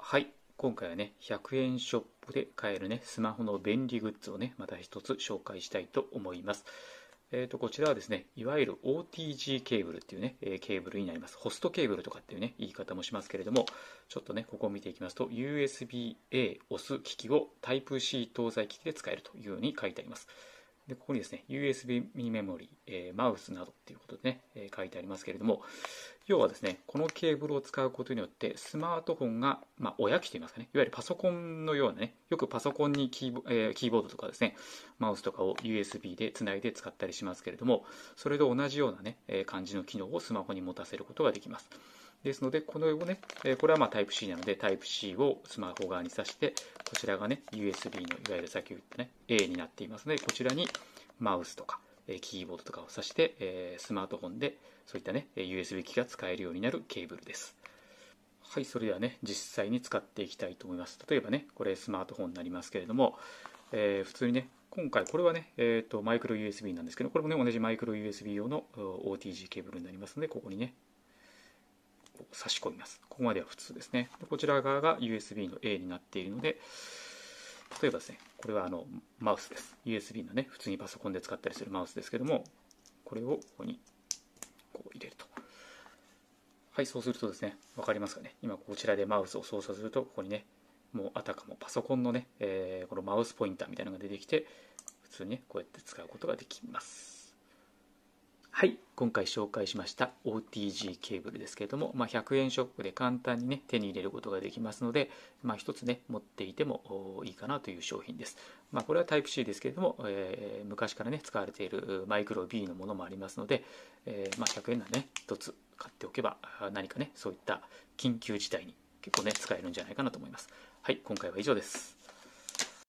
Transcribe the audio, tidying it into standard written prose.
はい、今回はね、100円ショップで買えるね、スマホの便利グッズをね、また一つ紹介したいと思います。こちらはですね、いわゆる OTG ケーブルっていうね、ケーブルになります。ホストケーブルとかっていうね、言い方もしますけれども、ちょっとね、ここを見ていきますと、USB-A 押す機器を Type-C 搭載機器で使えるというように書いてあります。で、ここにですね、USB ミニメモリ、マウスなどっていうことでね、書いてありますけれども、要はですね、このケーブルを使うことによって、スマートフォンが、親機といいますかね、いわゆるパソコンのようなね、よくパソコンにキーボードとかですね、マウスとかを USB でつないで使ったりしますけれども、それと同じようなね、感じの機能をスマホに持たせることができます。ですので、このね、これはType-C なので、Type-C をスマホ側に挿して、こちらがね、USB のいわゆるさっき言ったね、A になっていますので、こちらにマウスとか、キーボードとかを挿して、スマートフォンでそういったね、USB 機が使えるようになるケーブルです。はい、それではね、実際に使っていきたいと思います。例えばね、これスマートフォンになりますけれども、普通にね、今回これはね、マイクロ USB なんですけど、これもね、同じマイクロ USB 用の OTG ケーブルになりますので、ここにね、差し込みます。ここまでは普通ですね。こちら側が USB の A になっているので、例えばですね、これはマウスです。USB のね、普通にパソコンで使ったりするマウスですけども、これをここにこう入れると。はい、そうするとですね、わかりますかね。今こちらでマウスを操作すると、ここにね、もうあたかもパソコンのね、このマウスポインターみたいなのが出てきて、普通にね、こうやって使うことができます。はい、今回紹介しました OTG ケーブルですけれども、100円ショップで簡単にね、手に入れることができますので、一つね、持っていてもいいかなという商品です。これは Type-C ですけれども、昔からね、使われているマイクロ B のものもありますので、100円ならね、一つ買っておけば、何かね、そういった緊急事態に結構ね、使えるんじゃないかなと思います。はい、今回は以上です。